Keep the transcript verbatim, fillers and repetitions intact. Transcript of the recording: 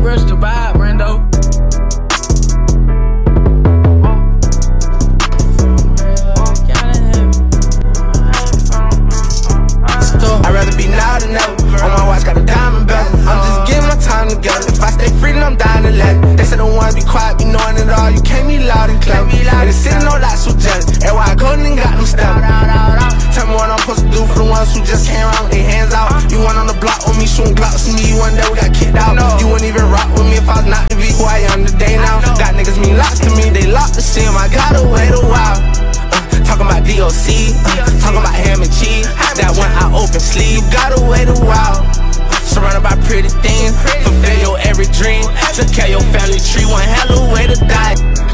rush the vibe, Brando. I'd rather be now than never. On my watch got a diamond belt. I'm just getting my time together. If I stay free, then I'm dying to let. They said don't wanna be quiet, be knowing it all. You can't be loud and clever. And it's sitting on lots so jealous. That's why I couldn't and got them stepping. Tell me what I'm supposed to do for the ones who just came around with their hands out. You went on the block with me, shooting glocks with me. One day we got kicked out. You wouldn't even rock with me if I was not to be who I am today now. Got niggas mean lots to me, they locked the sim. I gotta wait a while. Talking about D O C, uh, talking about ham and cheese. That one I open sleeve. You gotta wait a while. Surrounded by pretty things, fulfill your every dream. Took care of your family tree, one hell of a way to die.